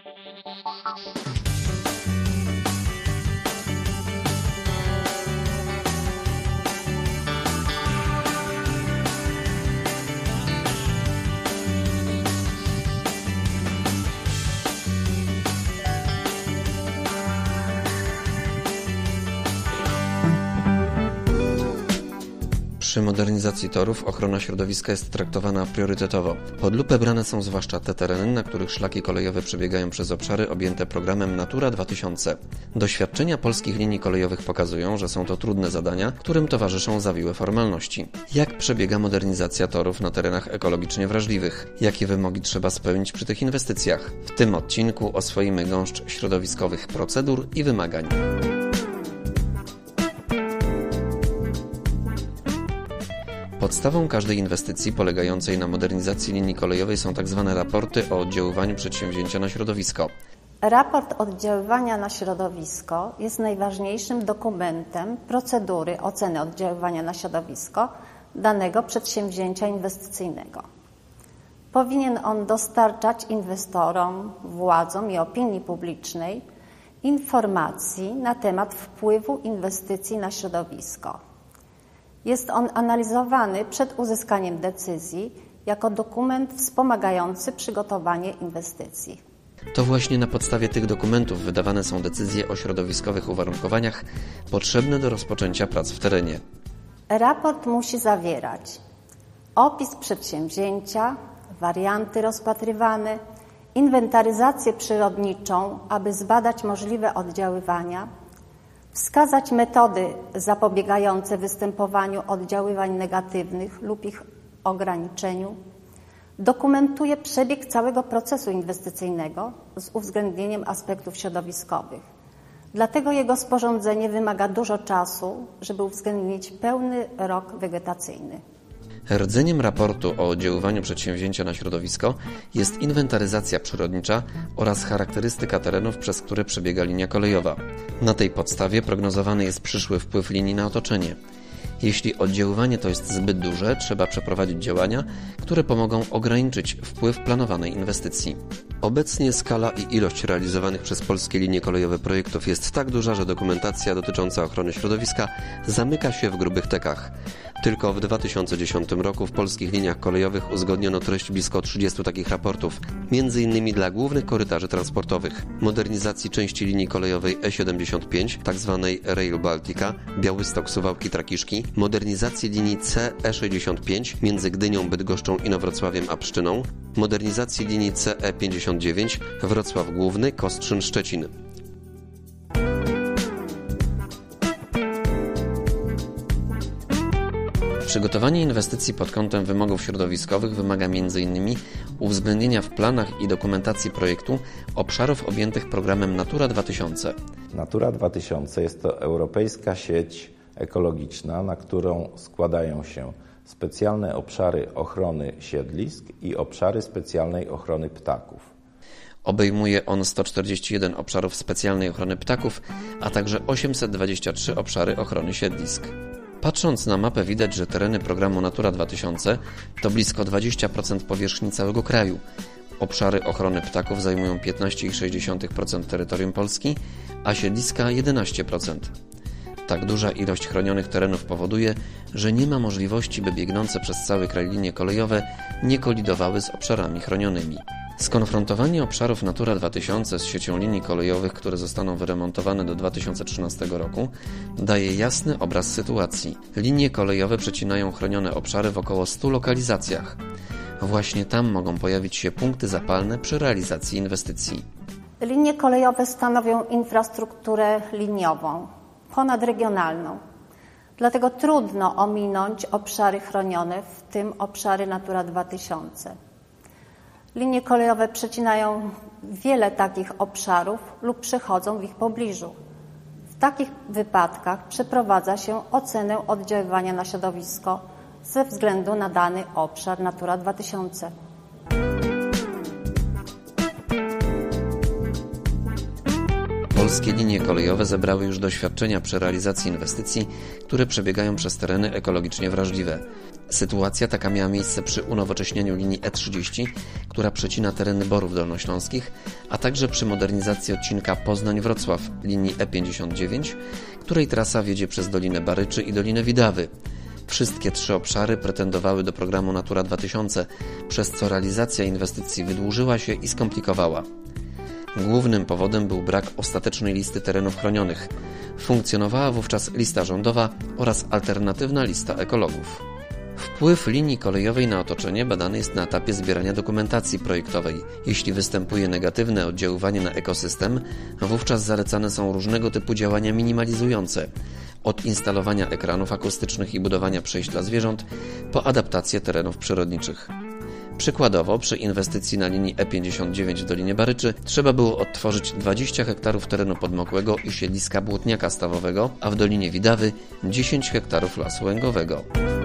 Przy modernizacji torów ochrona środowiska jest traktowana priorytetowo. Pod lupę brane są zwłaszcza te tereny, na których szlaki kolejowe przebiegają przez obszary objęte programem Natura 2000. Doświadczenia polskich linii kolejowych pokazują, że są to trudne zadania, którym towarzyszą zawiłe formalności. Jak przebiega modernizacja torów na terenach ekologicznie wrażliwych? Jakie wymogi trzeba spełnić przy tych inwestycjach? W tym odcinku oswoimy gąszcz środowiskowych procedur i wymagań. Podstawą każdej inwestycji polegającej na modernizacji linii kolejowej są tzw. raporty o oddziaływaniu przedsięwzięcia na środowisko. Raport oddziaływania na środowisko jest najważniejszym dokumentem procedury oceny oddziaływania na środowisko danego przedsięwzięcia inwestycyjnego. Powinien on dostarczać inwestorom, władzom i opinii publicznej informacji na temat wpływu inwestycji na środowisko. Jest on analizowany przed uzyskaniem decyzji jako dokument wspomagający przygotowanie inwestycji. To właśnie na podstawie tych dokumentów wydawane są decyzje o środowiskowych uwarunkowaniach potrzebne do rozpoczęcia prac w terenie. Raport musi zawierać opis przedsięwzięcia, warianty rozpatrywane, inwentaryzację przyrodniczą, aby zbadać możliwe oddziaływania, wskazać metody zapobiegające występowaniu oddziaływań negatywnych lub ich ograniczeniu. Dokumentuje przebieg całego procesu inwestycyjnego z uwzględnieniem aspektów środowiskowych. Dlatego jego sporządzenie wymaga dużo czasu, żeby uwzględnić pełny rok wegetacyjny. Rdzeniem raportu o oddziaływaniu przedsięwzięcia na środowisko jest inwentaryzacja przyrodnicza oraz charakterystyka terenów, przez które przebiega linia kolejowa. Na tej podstawie prognozowany jest przyszły wpływ linii na otoczenie. Jeśli oddziaływanie to jest zbyt duże, trzeba przeprowadzić działania, które pomogą ograniczyć wpływ planowanej inwestycji. Obecnie skala i ilość realizowanych przez polskie linie kolejowe projektów jest tak duża, że dokumentacja dotycząca ochrony środowiska zamyka się w grubych tekach. Tylko w 2010 roku w polskich liniach kolejowych uzgodniono treść blisko 30 takich raportów, m.in. dla głównych korytarzy transportowych, modernizacji części linii kolejowej E75, tzw. Rail Baltica, Białystok-Suwałki-Trakiszki, modernizacji linii CE65 między Gdynią, Bydgoszczą, Inowrocławiem a Pszczyną, modernizacji linii CE59 Wrocław Główny, Kostrzyn, Szczecin. Przygotowanie inwestycji pod kątem wymogów środowiskowych wymaga m.in. uwzględnienia w planach i dokumentacji projektu obszarów objętych programem Natura 2000. Natura 2000 jest to europejska sieć ekologiczna, na którą składają się specjalne obszary ochrony siedlisk i obszary specjalnej ochrony ptaków. Obejmuje on 141 obszarów specjalnej ochrony ptaków, a także 823 obszary ochrony siedlisk. Patrząc na mapę widać, że tereny programu Natura 2000 to blisko 20% powierzchni całego kraju. Obszary ochrony ptaków zajmują 15,6% terytorium Polski, a siedliska 11%. Tak duża ilość chronionych terenów powoduje, że nie ma możliwości, by biegnące przez cały kraj linie kolejowe nie kolidowały z obszarami chronionymi. Skonfrontowanie obszarów Natura 2000 z siecią linii kolejowych, które zostaną wyremontowane do 2013 roku, daje jasny obraz sytuacji. Linie kolejowe przecinają chronione obszary w około 100 lokalizacjach. Właśnie tam mogą pojawić się punkty zapalne przy realizacji inwestycji. Linie kolejowe stanowią infrastrukturę liniową, ponadregionalną. Dlatego trudno ominąć obszary chronione, w tym obszary Natura 2000. Linie kolejowe przecinają wiele takich obszarów lub przechodzą w ich pobliżu. W takich wypadkach przeprowadza się ocenę oddziaływania na środowisko ze względu na dany obszar Natura 2000. Polskie linie kolejowe zebrały już doświadczenia przy realizacji inwestycji, które przebiegają przez tereny ekologicznie wrażliwe. Sytuacja taka miała miejsce przy unowocześnianiu linii E30, która przecina tereny Borów Dolnośląskich, a także przy modernizacji odcinka Poznań-Wrocław linii E59, której trasa wiedzie przez Dolinę Baryczy i Dolinę Widawy. Wszystkie 3 obszary pretendowały do programu Natura 2000, przez co realizacja inwestycji wydłużyła się i skomplikowała. Głównym powodem był brak ostatecznej listy terenów chronionych. Funkcjonowała wówczas lista rządowa oraz alternatywna lista ekologów. Wpływ linii kolejowej na otoczenie badany jest na etapie zbierania dokumentacji projektowej. Jeśli występuje negatywne oddziaływanie na ekosystem, wówczas zalecane są różnego typu działania minimalizujące, od instalowania ekranów akustycznych i budowania przejść dla zwierząt, po adaptację terenów przyrodniczych. Przykładowo, przy inwestycji na linii E59 w Dolinie Baryczy trzeba było odtworzyć 20 hektarów terenu podmokłego i siedliska błotniaka stawowego, a w Dolinie Widawy 10 hektarów lasu łęgowego.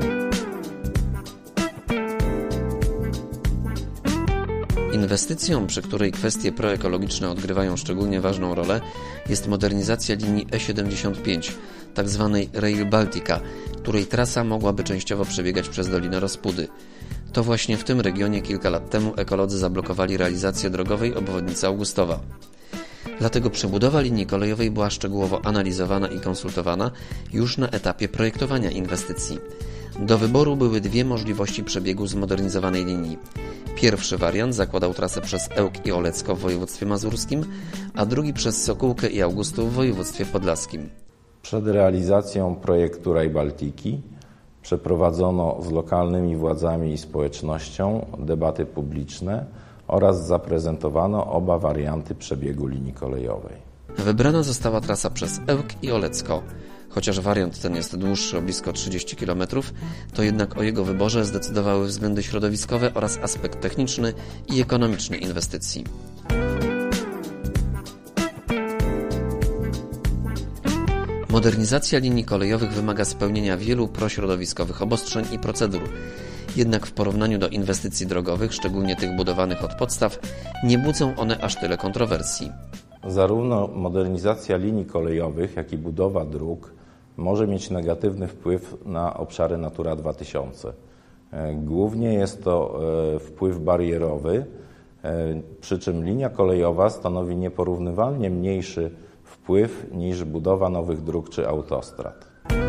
Inwestycją, przy której kwestie proekologiczne odgrywają szczególnie ważną rolę, jest modernizacja linii E75, tzw. Rail Baltica, której trasa mogłaby częściowo przebiegać przez Dolinę Rospudy. To właśnie w tym regionie kilka lat temu ekolodzy zablokowali realizację drogowej obwodnicy Augustowa. Dlatego przebudowa linii kolejowej była szczegółowo analizowana i konsultowana już na etapie projektowania inwestycji. Do wyboru były 2 możliwości przebiegu zmodernizowanej linii. Pierwszy wariant zakładał trasę przez Ełk i Olecko w województwie mazurskim, a drugi przez Sokółkę i Augustów w województwie podlaskim. Przed realizacją projektu Rail Baltiki przeprowadzono z lokalnymi władzami i społecznością debaty publiczne oraz zaprezentowano oba warianty przebiegu linii kolejowej. Wybrana została trasa przez Ełk i Olecko. Chociaż wariant ten jest dłuższy o blisko 30 km, to jednak o jego wyborze zdecydowały względy środowiskowe oraz aspekt techniczny i ekonomiczny inwestycji. Modernizacja linii kolejowych wymaga spełnienia wielu prośrodowiskowych obostrzeń i procedur. Jednak w porównaniu do inwestycji drogowych, szczególnie tych budowanych od podstaw, nie budzą one aż tyle kontrowersji. Zarówno modernizacja linii kolejowych, jak i budowa dróg może mieć negatywny wpływ na obszary Natura 2000. Głównie jest to wpływ barierowy, przy czym linia kolejowa stanowi nieporównywalnie mniejszy wpływ niż budowa nowych dróg czy autostrad.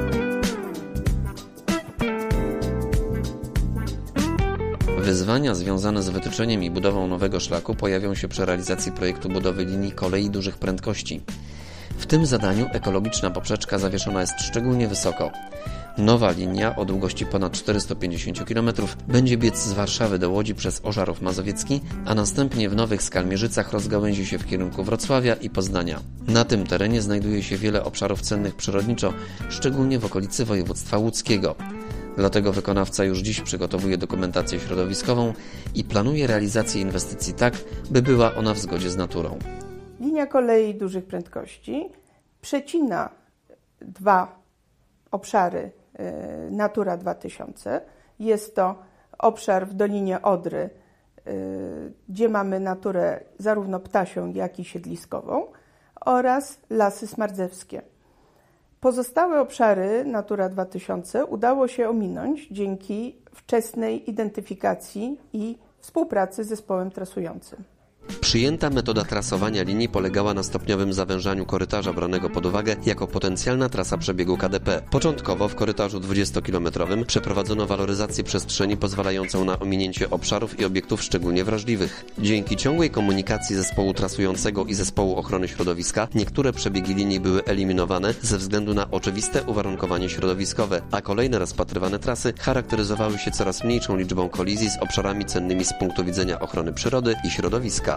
Wyzwania związane z wytyczeniem i budową nowego szlaku pojawią się przy realizacji projektu budowy linii kolei dużych prędkości. W tym zadaniu ekologiczna poprzeczka zawieszona jest szczególnie wysoko. Nowa linia o długości ponad 450 km będzie biec z Warszawy do Łodzi przez Ożarów Mazowiecki, a następnie w Nowych Skalmierzycach rozgałęzi się w kierunku Wrocławia i Poznania. Na tym terenie znajduje się wiele obszarów cennych przyrodniczo, szczególnie w okolicy województwa łódzkiego. Dlatego wykonawca już dziś przygotowuje dokumentację środowiskową i planuje realizację inwestycji tak, by była ona w zgodzie z naturą. Linia kolei dużych prędkości przecina 2 obszary Natura 2000. Jest to obszar w Dolinie Odry, gdzie mamy naturę zarówno ptasią, jak i siedliskową, oraz lasy smardzewskie. Pozostałe obszary Natura 2000 udało się ominąć dzięki wczesnej identyfikacji i współpracy z zespołem trasującym. Przyjęta metoda trasowania linii polegała na stopniowym zawężaniu korytarza branego pod uwagę jako potencjalna trasa przebiegu KDP. Początkowo w korytarzu 20-kilometrowym przeprowadzono waloryzację przestrzeni pozwalającą na ominięcie obszarów i obiektów szczególnie wrażliwych. Dzięki ciągłej komunikacji zespołu trasującego i zespołu ochrony środowiska niektóre przebiegi linii były eliminowane ze względu na oczywiste uwarunkowanie środowiskowe, a kolejne rozpatrywane trasy charakteryzowały się coraz mniejszą liczbą kolizji z obszarami cennymi z punktu widzenia ochrony przyrody i środowiska.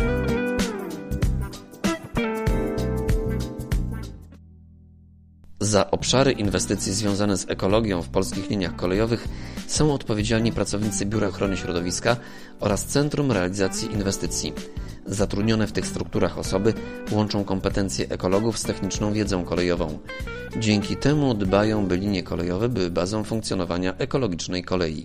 Za obszary inwestycji związane z ekologią w polskich liniach kolejowych są odpowiedzialni pracownicy Biura Ochrony Środowiska oraz Centrum Realizacji Inwestycji. Zatrudnione w tych strukturach osoby łączą kompetencje ekologów z techniczną wiedzą kolejową. Dzięki temu dbają, by linie kolejowe były bazą funkcjonowania ekologicznej kolei.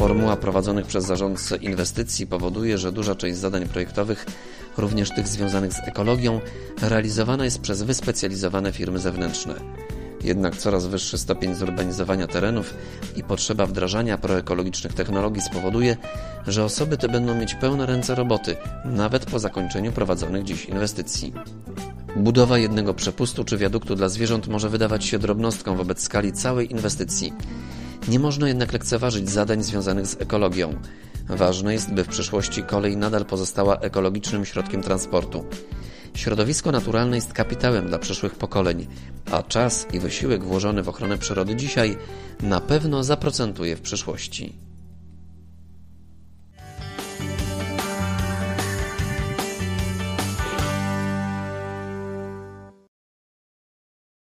Formuła prowadzonych przez zarządcę inwestycji powoduje, że duża część zadań projektowych, również tych związanych z ekologią, realizowana jest przez wyspecjalizowane firmy zewnętrzne. Jednak coraz wyższy stopień zurbanizowania terenów i potrzeba wdrażania proekologicznych technologii spowoduje, że osoby te będą mieć pełne ręce roboty, nawet po zakończeniu prowadzonych dziś inwestycji. Budowa jednego przepustu czy wiaduktu dla zwierząt może wydawać się drobnostką wobec skali całej inwestycji. Nie można jednak lekceważyć zadań związanych z ekologią. Ważne jest, by w przyszłości kolej nadal pozostała ekologicznym środkiem transportu. Środowisko naturalne jest kapitałem dla przyszłych pokoleń, a czas i wysiłek włożony w ochronę przyrody dzisiaj na pewno zaprocentuje w przyszłości.